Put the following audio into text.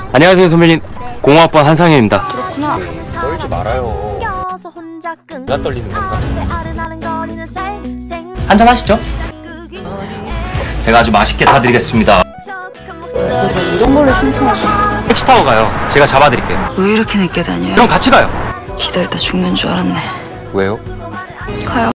안녕하세요 선배님. 공학번 한상현입니다. 그렇구나. 떨지 말아요. 나 떨리는 건가? 한잔 하시죠. 제가 아주 맛있게 타드리겠습니다. 이런 걸로 신청하시네. 택시타워 가요. 제가 잡아드릴게요. 왜 이렇게 늦게 다녀요? 그럼 같이 가요. 기다리다 죽는 줄 알았네. 왜요? 가요.